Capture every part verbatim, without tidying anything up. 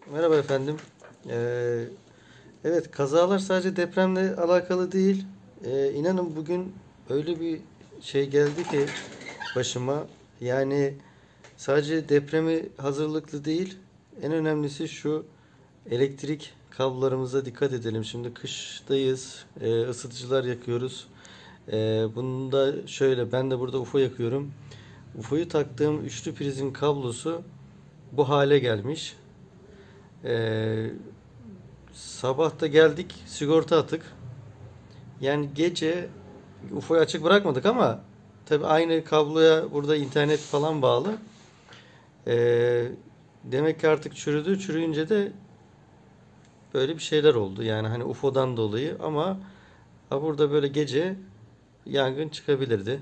Merhaba efendim. Ee, evet, kazalar sadece depremle alakalı değil. Ee, inanın bugün öyle bir şey geldi ki başıma. Yani sadece depremi hazırlıklı değil. En önemlisi şu: elektrik kablolarımıza dikkat edelim. Şimdi kıştayız. Ee, ısıtıcılar yakıyoruz. Ee, bunu da şöyle, ben de burada U F O yakıyorum. U F O'yu taktığım üçlü prizin kablosu bu hale gelmiş. Ee, Sabah da geldik, sigorta attık. Yani gece U F O'yu açık bırakmadık ama tabi aynı kabloya burada internet falan bağlı. Ee, Demek ki artık çürüdü. Çürüyünce de böyle bir şeyler oldu. Yani hani U F O'dan dolayı, ama ha burada böyle gece yangın çıkabilirdi.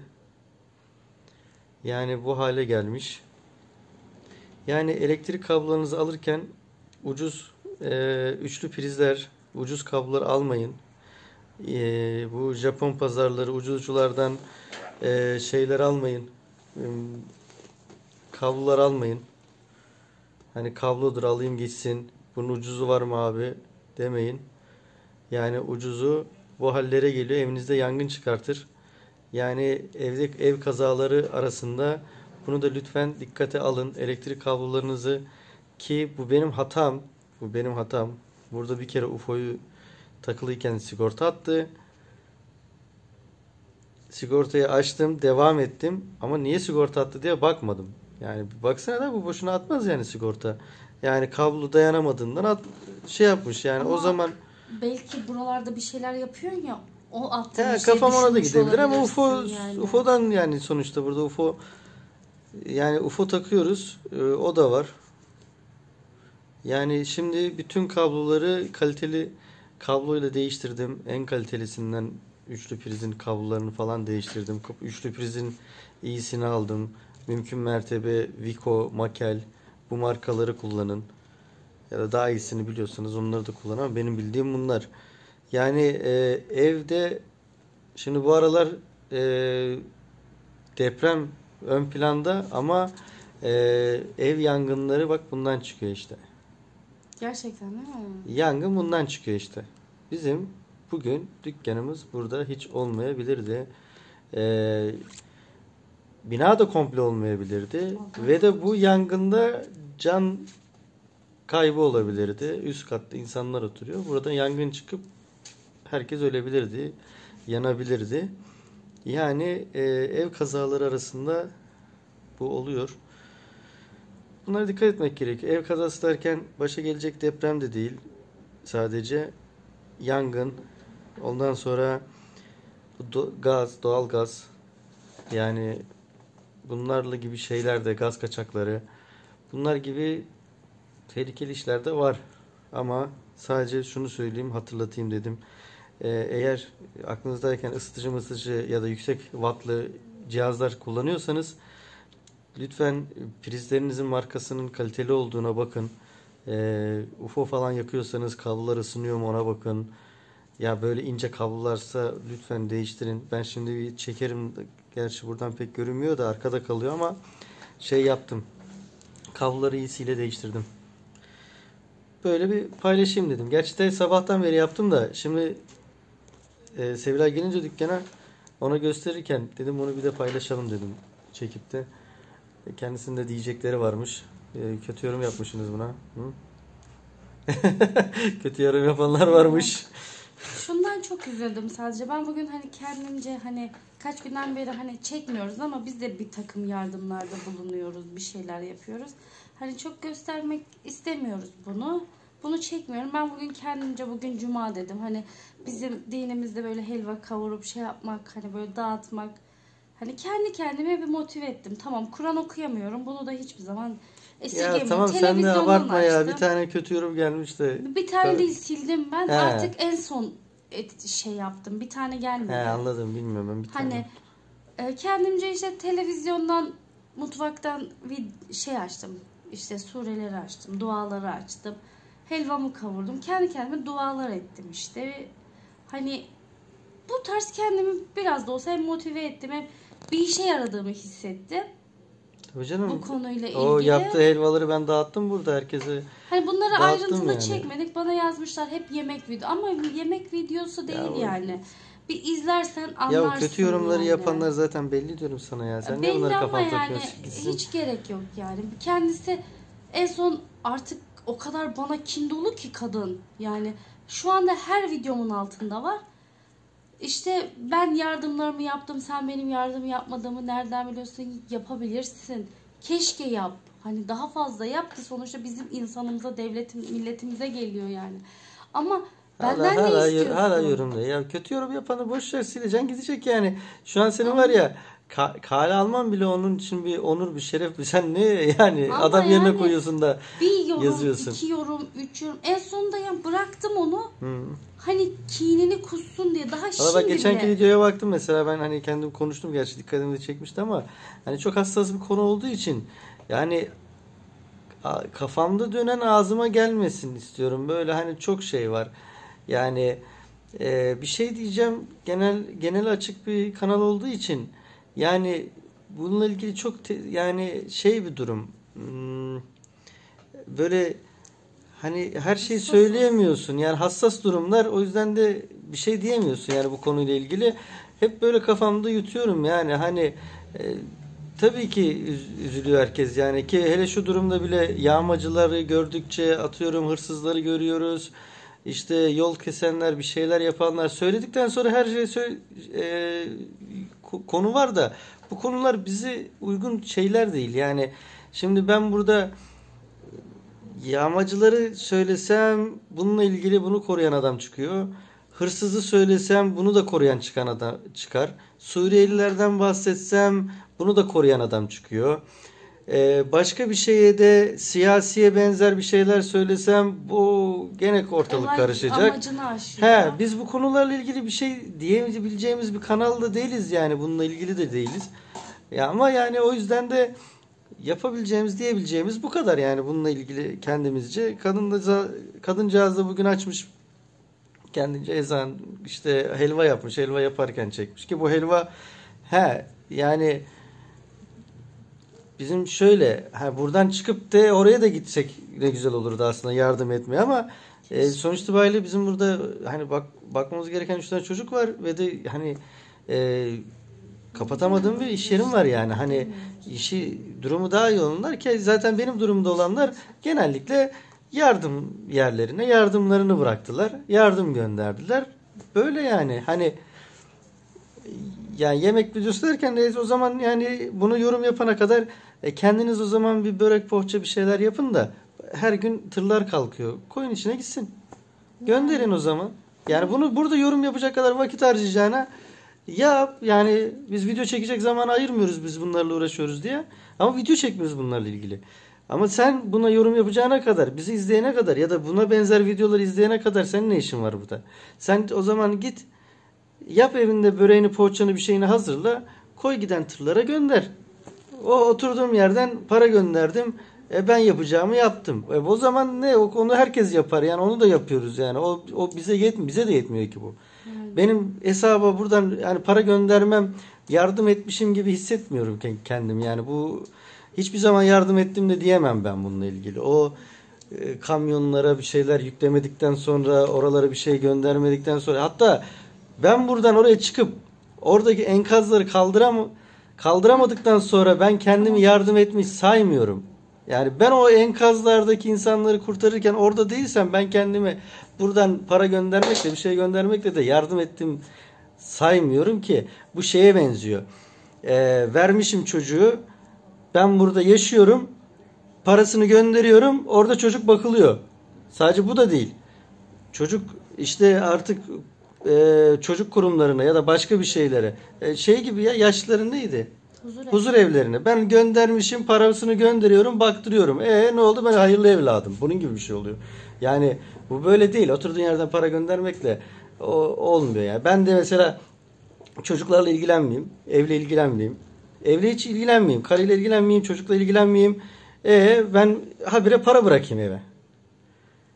Yani bu hale gelmiş. Yani elektrik kablolarınızı alırken ucuz e, üçlü prizler, ucuz kablolar almayın. E, bu Japon pazarları, ucuzculardan e, şeyler almayın. E, kablolar almayın. Hani kablodur, alayım gitsin. Bunun ucuzu var mı abi demeyin. Yani ucuzu bu hallere geliyor. Evinizde yangın çıkartır. Yani evde ev kazaları arasında bunu da lütfen dikkate alın. Elektrik kablolarınızı, ki bu benim hatam. Bu benim hatam. Burada bir kere U F O'yu takılıyken sigorta attı. Sigortayı açtım, devam ettim. Ama niye sigorta attı diye bakmadım. Yani baksana da, bu boşuna atmaz yani sigorta. Yani kablo dayanamadığından at, şey yapmış yani. Ama o zaman belki buralarda bir şeyler yapıyorsun ya, o attığın he, şeyi kafam ona da düşünmüş gidebilir ama U F O olabilirsin yani. U F O'dan, yani sonuçta burada U F O, yani U F O takıyoruz. Ee, o da var. Yani şimdi bütün kabloları kaliteli kabloyla değiştirdim. En kalitelisinden üçlü prizin kablolarını falan değiştirdim. Üçlü prizin iyisini aldım. Mümkün mertebe Vico, Makel, bu markaları kullanın. Ya da daha iyisini biliyorsanız onları da kullanın, ama benim bildiğim bunlar. Yani e, evde şimdi bu aralar e, deprem ön planda, ama e, ev yangınları bak bundan çıkıyor işte. Gerçekten değil mi? Yangın bundan çıkıyor işte. Bizim bugün dükkanımız burada hiç olmayabilirdi. Ee, Bina da komple olmayabilirdi. Allah Ve de bu korusun. yangında can kaybı olabilirdi. Üst katta insanlar oturuyor. Burada yangın çıkıp herkes ölebilirdi. Yanabilirdi. Yani e, ev kazaları arasında bu oluyor. Bunlara dikkat etmek gerekiyor. Ev kazası derken başa gelecek deprem de değil. Sadece yangın, ondan sonra do- gaz, doğal gaz, yani bunlarla gibi şeyler de, gaz kaçakları, bunlar gibi tehlikeli işler de var. Ama sadece şunu söyleyeyim, hatırlatayım dedim. Ee, eğer aklınızdayken ısıtıcı ısıtıcı ya da yüksek wattlı cihazlar kullanıyorsanız lütfen prizlerinizin markasının kaliteli olduğuna bakın. Ee, U F O falan yakıyorsanız kablolar ısınıyor mu ona bakın. Ya böyle ince kablolarsa lütfen değiştirin. Ben şimdi bir çekerim. Gerçi buradan pek görünmüyor da arkada kalıyor, ama şey yaptım. Kabloları iyisiyle değiştirdim. Böyle bir paylaşayım dedim. Gerçi de sabahtan beri yaptım da şimdi e, Sevilay gelince dükkana, ona gösterirken dedim onu bir de paylaşalım dedim. Çekip de. Kendisinin de diyecekleri varmış. E, kötü yorum yapmışsınız buna. Hı? Kötü yorum yapanlar varmış. Şundan çok üzüldüm sadece. Ben bugün hani kendimce, hani kaç günden beri hani çekmiyoruz ama biz de bir takım yardımlarda bulunuyoruz, bir şeyler yapıyoruz. Hani çok göstermek istemiyoruz bunu. Bunu çekmiyorum. Ben bugün kendimce, bugün cuma dedim. Hani bizim dinimizde böyle helva kavurup şey yapmak, hani böyle dağıtmak. Hani kendi kendime bir motive ettim. Tamam, Kur'an okuyamıyorum. Bunu da hiçbir zaman Ya esirgemiyorum. tamam, sen de Televizyondan abartma ya. Bir açtım. tane kötü yorum gelmiş de. Bir tane değil, sildim ben. He. Artık en son et, şey yaptım. Bir tane gelmedi. He, anladım, bilmiyorum ben bir tane. Hani e, kendimce işte televizyondan, mutfaktan bir şey açtım. İşte sureleri açtım, duaları açtım. Helvamı kavurdum. Kendi kendime dualar ettim işte. Hani bu tarz kendimi biraz da olsa hem motive ettim, hem bir işe yaradığımı hissettim. Tabii canım. Bu konuyla ilgili. O yaptığı helvaları ben dağıttım burada herkese. Hani bunları Dağıttım ayrıntılı yani. çekmedik. Bana yazmışlar hep yemek video. Ama yemek videosu değil Ya, yani. Bir izlersen anlarsın. Ya kötü yorumları yani. yapanlar zaten belli diyorum sana ya. Sen niye belli bunları ama kafana yani takıyorsun? Gitsin. hiç gerek yok yani. Kendisi en son artık o kadar bana kin dolu ki kadın. Yani şu anda her videomun altında var. İşte ben yardımlarımı yaptım. Sen benim yardımı yapmadığımı nereden biliyorsun? Yapabilirsin. Keşke yap. Hani daha fazla yap ki sonuçta bizim insanımıza, devletim, milletimize geliyor yani. Ama benden hala, ne hala, istiyorsun? hala yorumda. Ya kötü yorum yapanı boş ver, sileceksin gidecek yani. Şu an senin var ya ka- kale alman bile onun için bir onur, bir şeref. Sen ne yani Ama adam yerine yani koyuyorsun da bir yorum, yazıyorsun. iki yorum, üç yorum. En sonunda ya bıraktım onu. Hı. Hani kinini kussun diye. Daha Valla şimdi bak geçenki bile. videoya baktım mesela, ben hani kendim konuştum gerçi, dikkatimi de çekmişti ama hani çok hassas bir konu olduğu için yani a- kafamda dönen ağzıma gelmesin istiyorum. Böyle hani çok şey var. Yani e, bir şey diyeceğim, genel genel açık bir kanal olduğu için yani bununla ilgili çok te- yani şey bir durum. Hmm, böyle hani her şeyi Hassas söyleyemiyorsun. Yani hassas durumlar, o yüzden de bir şey diyemiyorsun yani bu konuyla ilgili. Hep böyle kafamda yutuyorum yani hani e, tabii ki üz- üzülüyor herkes yani, ki hele şu durumda bile yağmacıları gördükçe, atıyorum hırsızları görüyoruz. İşte yol kesenler, bir şeyler yapanlar, söyledikten sonra her şey sö- e, ko- konu var da bu konular bize uygun şeyler değil. Yani şimdi ben burada yağmacıları söylesem bununla ilgili bunu koruyan adam çıkıyor. Hırsızı söylesem bunu da koruyan çıkan adam çıkar. Suriyelilerden bahsetsem bunu da koruyan adam çıkıyor. Ee, başka bir şeye de siyasiye benzer bir şeyler söylesem bu gene ortalık Olay karışacak. amacını aşıyor. He, biz bu konularla ilgili bir şey diyebileceğimiz bir kanalda değiliz yani, bununla ilgili de değiliz. Ya ama yani o yüzden de yapabileceğimiz, diyebileceğimiz bu kadar yani bununla ilgili kendimizce. Kadın da, kadıncağız da bugün açmış kendince ezan, işte helva yapmış, helva yaparken çekmiş ki bu helva he yani bizim şöyle ha, buradan çıkıp da oraya da gitsek ne güzel olurdu aslında yardım etmeye, ama e, sonuç itibariyle bizim burada hani bak bakmamız gereken üç tane çocuk var ve de hani e, kapatamadığım bir iş yerim var yani hani işi durumu daha iyi olanlar, ki zaten benim durumda olanlar genellikle yardım yerlerine yardımlarını bıraktılar, yardım gönderdiler, böyle yani hani yani yemek videosu derken de o zaman yani bunu yorum yapana kadar e, kendiniz o zaman bir börek poğaça bir şeyler yapın da her gün tırlar kalkıyor, koyun içine gitsin, gönderin o zaman. Yani bunu burada yorum yapacak kadar vakit harcayacağına yap. Yani biz video çekecek zaman ayırmıyoruz, biz bunlarla uğraşıyoruz diye, ama video çekmiyoruz bunlarla ilgili. Ama sen buna yorum yapacağına kadar, bizi izleyene kadar ya da buna benzer videoları izleyene kadar senin ne işin var burada? Sen o zaman git yap evinde böreğini, poğaçanı, bir şeyini hazırla, koy giden tırlara gönder. O oturduğum yerden para gönderdim. E ben yapacağımı yaptım. E o zaman ne? O, onu herkes yapar. Yani onu da yapıyoruz yani. O, o bize yetmiyor. Bize de yetmiyor ki bu. Yani. Benim hesaba buradan yani para göndermem, yardım etmişim gibi hissetmiyorum kendim. Yani bu hiçbir zaman yardım ettim de diyemem ben bununla ilgili. O e, kamyonlara bir şeyler yüklemedikten sonra, oralara bir şey göndermedikten sonra, hatta ben buradan oraya çıkıp oradaki enkazları kaldıram kaldıramadıktan sonra ben kendimi yardım etmiş saymıyorum. Yani ben o enkazlardaki insanları kurtarırken orada değilsem ben kendimi buradan para göndermekle, bir şey göndermekle de yardım ettim saymıyorum ki. Bu şeye benziyor. Ee, vermişim çocuğu, ben burada yaşıyorum, parasını gönderiyorum, orada çocuk bakılıyor. Sadece bu da değil. Çocuk işte artık e, çocuk kurumlarına ya da başka bir şeylere e, şey gibi ya, yaşlıların neydi? Huzur, Huzur evlerine. Ben göndermişim, parasını gönderiyorum, baktırıyorum. E ne oldu? Ben hayırlı evladım. Bunun gibi bir şey oluyor. Yani bu böyle değil. Oturduğun yerden para göndermekle o, olmuyor yani. Ben de mesela çocuklarla ilgilenmeyeyim, evle ilgilenmeyeyim. Evle hiç ilgilenmeyeyim, karıyla ilgilenmeyeyim, çocukla ilgilenmeyeyim. E ben habire para bırakayım eve.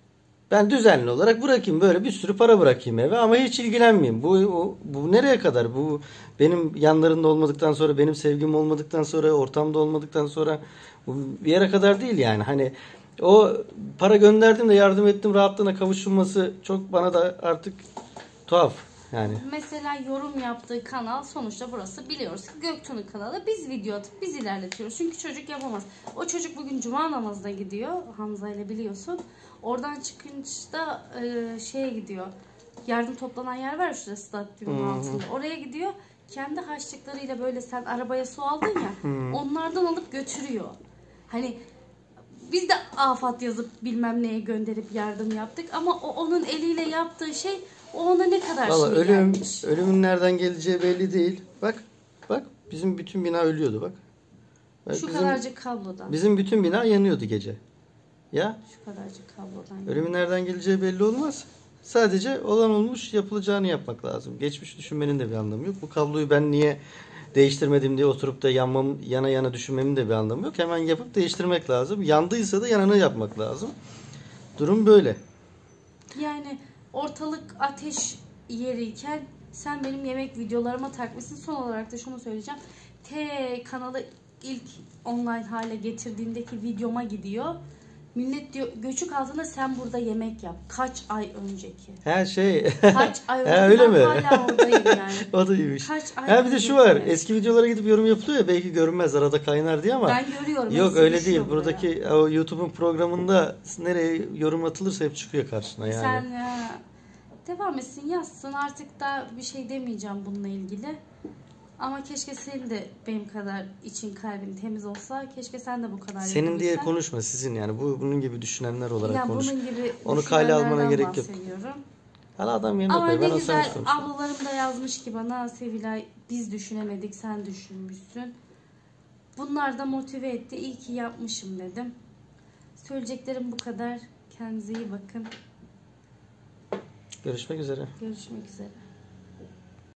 Ben düzenli olarak bırakayım, böyle bir sürü para bırakayım eve ama hiç ilgilenmeyeyim. Bu o, bu nereye kadar? Bu benim yanlarında olmadıktan sonra, benim sevgim olmadıktan sonra, ortamda olmadıktan sonra bu bir yere kadar değil yani. Hani o para gönderdim de yardım ettim rahatlığına kavuşulması çok bana da artık tuhaf yani. Mesela yorum yaptığı kanal, sonuçta burası biliyoruz ki Göktuğ'un kanalı, biz video atıp biz ilerletiyoruz. Çünkü çocuk yapamaz. O çocuk bugün cuma namazına gidiyor Hamza ile, biliyorsun. Oradan çıkınca e, şeye gidiyor. Yardım toplanan yer var şurada stadyumun altında. Oraya gidiyor. Kendi harçlıklarıyla, böyle sen arabaya su aldın ya, Hmm. onlardan alıp götürüyor. Hani biz de afat yazıp bilmem neye gönderip yardım yaptık ama o onun eliyle yaptığı şey, o ona ne kadar Vallahi şey ölüm, gelmiş. ölümün nereden geleceği belli değil. Bak, bak bizim bütün bina ölüyordu bak. Bak Şu bizim, kadarcık kablodan. bizim bütün bina yanıyordu gece. Ya Şu kadarcık kablodan. ölümün nereden geleceği belli olmaz. Sadece olan olmuş, yapılacağını yapmak lazım. Geçmiş düşünmenin de bir anlamı yok. Bu kabloyu ben niye değiştirmedim diye oturup da yanmam, yana yana düşünmemin de bir anlamı yok. Hemen yapıp değiştirmek lazım. Yandıysa da yanını yapmak lazım. Durum böyle. Yani ortalık ateş yeriyken sen benim yemek videolarıma takmışsın. Son olarak da şunu söyleyeceğim. T kanalı ilk online hale getirdiğindeki videoma gidiyor. Millet diyor göçük altında sen burada yemek yap. Kaç ay önceki. Her şey. Kaç ay Ha, önceki. öyle Ben mi? hala oradayım yani. O da iyiymiş. Kaç ay Ha bir de şu var. önceki. Eski videolara gidip yorum yapılıyor ya, belki görünmez arada kaynar diye ama. Ben görüyorum. Yok hepsi öyle düşüyor değil. buraya. Buradaki o YouTube'un programında nereye yorum atılırsa hep çıkıyor karşına yani. Sen ya, devam etsin, yazsın, artık da bir şey demeyeceğim bununla ilgili. Ama keşke senin de benim kadar için, kalbin temiz olsa. Keşke sen de bu kadar Senin diye yapabilsen. konuşma, sizin yani. Bu bunun gibi düşünenler olarak Ya konuş. bunun gibi Onu kale almana düşünenlerden gerek yok. bahsediyorum. Hala adam yerine Ama koy. ne Ben güzel olsam hiç konuşmam. ablalarım da yazmış ki bana, Sevilay biz düşünemedik sen düşünmüşsün. Bunlar da motive etti. İyi ki yapmışım dedim. Söyleyeceklerim bu kadar. Kendinize iyi bakın. Görüşmek üzere. Görüşmek üzere.